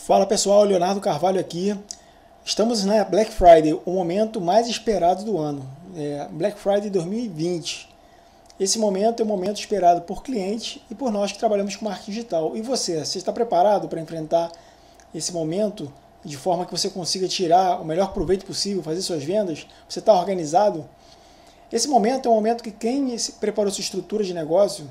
Fala pessoal, Leonardo Carvalho aqui. Estamos na Black Friday, o momento mais esperado do ano. Black Friday 2020. Esse momento é um momento esperado por clientes e por nós que trabalhamos com marketing digital. E você está preparado para enfrentar esse momento de forma que você consiga tirar o melhor proveito possível, fazer suas vendas? Você está organizado? Esse momento é um momento que quem preparou sua estrutura de negócio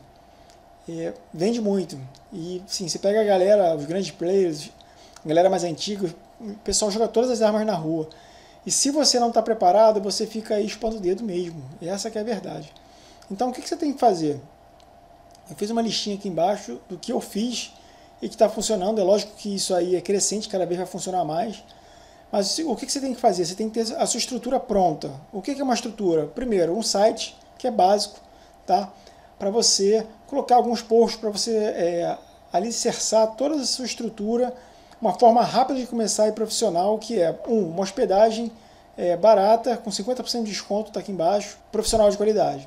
vende muito. E sim, você pega a galera, os grandes players, a galera mais antiga, o pessoal joga todas as armas na rua. E se você não está preparado, você fica aí expondo o dedo mesmo. E essa que é a verdade. Então o que você tem que fazer? Eu fiz uma listinha aqui embaixo do que eu fiz e que está funcionando. É lógico que isso aí é crescente, cada vez vai funcionar mais. Mas o que você tem que fazer? Você tem que ter a sua estrutura pronta. O que é uma estrutura? Primeiro, um site, que é básico, tá? Para você colocar alguns posts, para você alicerçar toda a sua estrutura, uma forma rápida de começar e profissional, que é uma hospedagem barata, com 50% de desconto, está aqui embaixo, profissional de qualidade.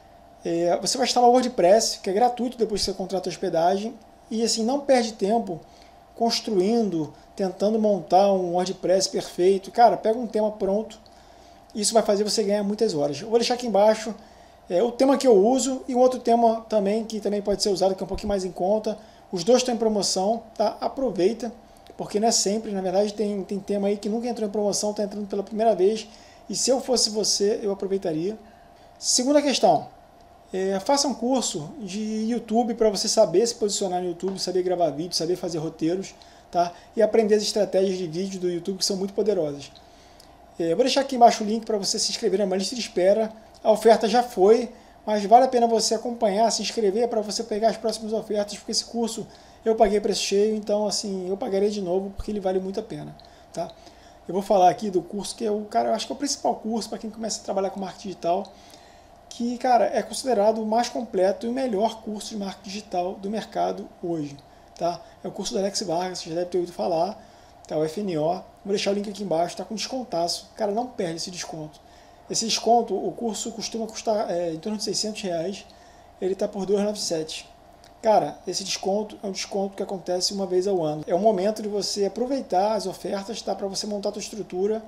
Você vai instalar o WordPress, que é gratuito depois que você contrata a hospedagem, e assim, não perde tempo construindo, tentando montar um WordPress perfeito. Cara, pega um tema pronto, isso vai fazer você ganhar muitas horas. Eu vou deixar aqui embaixo o tema que eu uso e um outro tema também, que também pode ser usado, que é um pouquinho mais em conta. Os dois estão em promoção, tá? Aproveita, porque não é sempre, na verdade tem tema aí que nunca entrou em promoção, está entrando pela primeira vez, e se eu fosse você, eu aproveitaria. Segunda questão, faça um curso de YouTube para você saber se posicionar no YouTube, saber gravar vídeos, saber fazer roteiros, tá? E aprender as estratégias de vídeo do YouTube, que são muito poderosas. Vou deixar aqui embaixo o link para você se inscrever na lista de espera. A oferta já foi, mas vale a pena você acompanhar, se inscrever para você pegar as próximas ofertas, porque esse curso eu paguei preço cheio, então assim, eu pagaria de novo porque ele vale muito a pena, tá? Eu vou falar aqui do curso que eu acho que é o principal curso para quem começa a trabalhar com marketing digital, que, cara, é considerado o mais completo e o melhor curso de marketing digital do mercado hoje, tá? É o curso do Alex Vargas, você já deve ter ouvido falar, tá? O FNO, vou deixar o link aqui embaixo, tá com descontaço, cara, não perde esse desconto. Esse desconto, o curso costuma custar em torno de R$600, ele está por R$297. Cara, esse desconto é um desconto que acontece uma vez ao ano. É o momento de você aproveitar as ofertas, tá, para você montar a sua estrutura.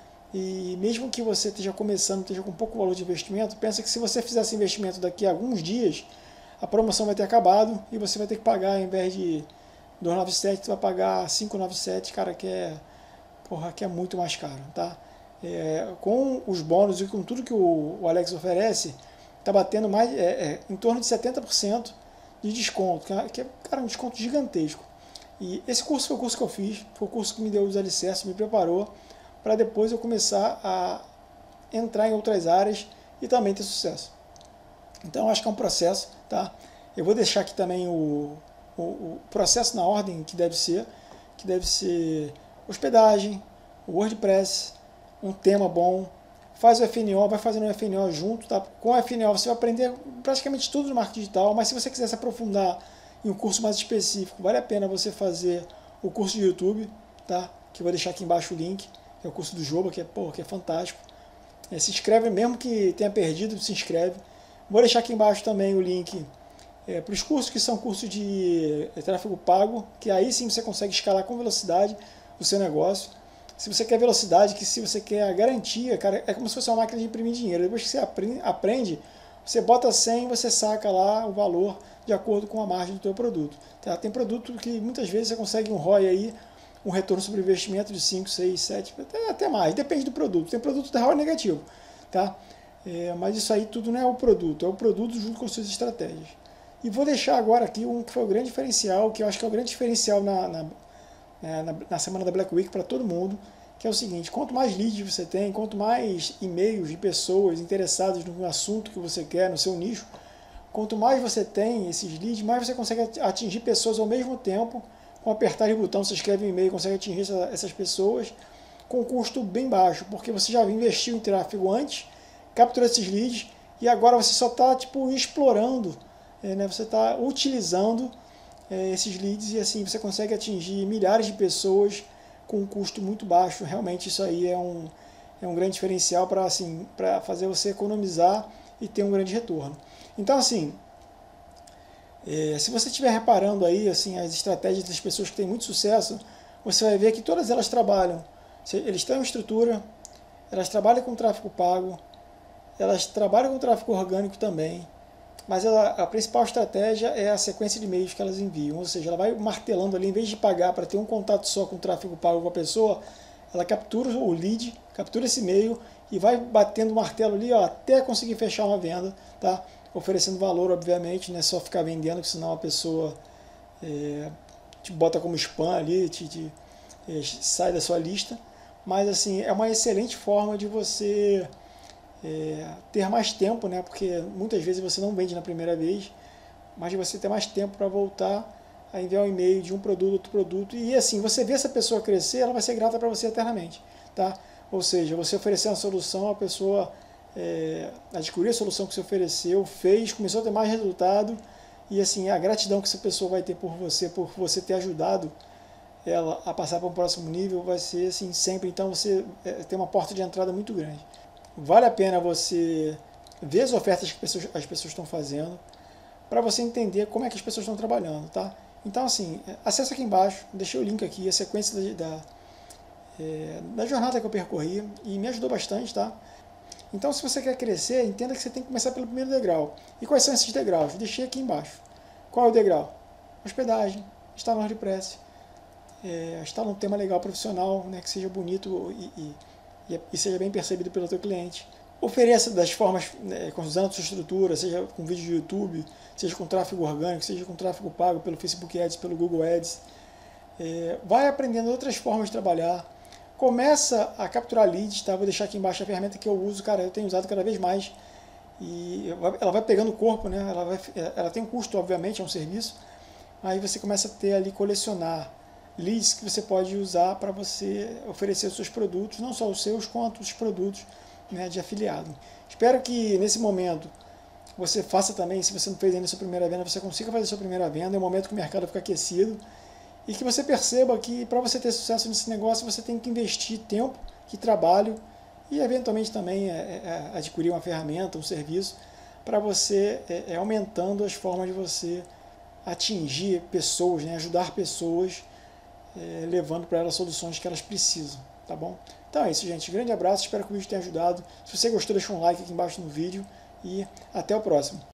E mesmo que você esteja começando, esteja com pouco valor de investimento, pensa que se você fizer esse investimento daqui a alguns dias, a promoção vai ter acabado e você vai ter que pagar, ao invés de R$297, você vai pagar R$597, cara, que é muito mais caro, tá? Com os bônus e com tudo que o Alex oferece, está batendo mais em torno de 70% de desconto, que é, cara, um desconto gigantesco. E esse curso foi o curso que eu fiz, foi o curso que me deu os alicerces, me preparou para depois eu começar a entrar em outras áreas e também ter sucesso. Então acho que é um processo, tá? Eu vou deixar aqui também o processo na ordem que deve ser hospedagem, WordPress, um tema bom, faz o FNO, vai fazendo o FNO junto, tá? Com o FNO você vai aprender praticamente tudo no marketing digital, mas se você quiser se aprofundar em um curso mais específico, vale a pena você fazer o curso de YouTube, tá? Que eu vou deixar aqui embaixo o link, que é o curso do Joba, que é fantástico. Se inscreve, mesmo que tenha perdido, se inscreve. Vou deixar aqui embaixo também o link para os cursos que são cursos de tráfego pago, que aí sim você consegue escalar com velocidade o seu negócio. Se você quer velocidade, que se você quer a garantia, cara, é como se fosse uma máquina de imprimir dinheiro. Depois que você aprende, você bota 100 e você saca lá o valor de acordo com a margem do teu produto. Tá? Tem produto que muitas vezes você consegue um ROI aí, um retorno sobre investimento de 5, 6, 7, até mais, depende do produto. Tem produto que ROI negativo, tá? Mas isso aí tudo não é o produto, é o produto junto com suas estratégias. E vou deixar agora aqui um que foi o grande diferencial, que eu acho que é o grande diferencial na semana da Black Week para todo mundo, que é o seguinte: quanto mais leads você tem, quanto mais e-mails de pessoas interessadas no assunto que você quer, no seu nicho, quanto mais você tem esses leads, mais você consegue atingir pessoas ao mesmo tempo. Com apertar de botão, você escreve um e-mail, consegue atingir essas pessoas com um custo bem baixo, porque você já investiu em tráfego antes, capturou esses leads e agora você só está explorando, você está utilizando esses leads e assim você consegue atingir milhares de pessoas com um custo muito baixo. Realmente isso aí é um grande diferencial para fazer você economizar e ter um grande retorno. Então assim, se você estiver reparando aí assim, as estratégias das pessoas que têm muito sucesso, você vai ver que todas elas trabalham. Eles têm uma estrutura, elas trabalham com tráfego pago, elas trabalham com tráfego orgânico também, mas a principal estratégia é a sequência de e-mails que elas enviam, ou seja, ela vai martelando ali, em vez de pagar para ter um contato só com o tráfego pago com a pessoa, ela captura o lead, captura esse e-mail e vai batendo o martelo ali, ó, até conseguir fechar uma venda, tá? Oferecendo valor, obviamente, não é só ficar vendendo, que senão a pessoa te bota como spam ali, sai da sua lista. Mas assim, é uma excelente forma de você ter mais tempo, né? Porque muitas vezes você não vende na primeira vez, mas de você ter mais tempo para voltar a enviar um e-mail de um produto, outro produto, e assim, você vê essa pessoa crescer, ela vai ser grata para você eternamente, tá? Ou seja, você oferecer uma solução, a pessoa adquiriu a solução que você ofereceu, fez, começou a ter mais resultado, e assim, a gratidão que essa pessoa vai ter por você ter ajudado ela a passar para um próximo nível, vai ser assim sempre. Então você tem uma porta de entrada muito grande. Vale a pena você ver as ofertas que as pessoas estão fazendo, para você entender como é que as pessoas estão trabalhando, tá? Então assim, acessa aqui embaixo, deixei o link aqui, a sequência da jornada que eu percorri, e me ajudou bastante, tá? Então se você quer crescer, entenda que você tem que começar pelo primeiro degrau. E quais são esses degraus? Deixei aqui embaixo. Qual é o degrau? Hospedagem, estar no WordPress, estar num tema legal profissional, né, que seja bonito e seja bem percebido pelo teu cliente. Ofereça das formas, usando a sua estrutura, seja com vídeo de YouTube, seja com tráfego orgânico, seja com tráfego pago pelo Facebook Ads, pelo Google Ads. Vai aprendendo outras formas de trabalhar. Começa a capturar leads, tá? Vou deixar aqui embaixo a ferramenta que eu uso, cara, eu tenho usado cada vez mais. E ela vai pegando o corpo, né? Ela tem um custo, obviamente, é um serviço. Aí você começa a ter ali, colecionar leads que você pode usar para você oferecer os seus produtos, não só os seus, quanto os produtos, né, de afiliado. Espero que nesse momento você faça também, se você não fez ainda a sua primeira venda, você consiga fazer a sua primeira venda, é o momento que o mercado fica aquecido, e que você perceba que para você ter sucesso nesse negócio, você tem que investir tempo e trabalho, e eventualmente também adquirir uma ferramenta, um serviço, para você aumentando as formas de você atingir pessoas, né, ajudar pessoas, levando para elas soluções que elas precisam, tá bom? Então é isso, gente. Grande abraço, espero que o vídeo tenha ajudado. Se você gostou, deixa um like aqui embaixo no vídeo e até o próximo.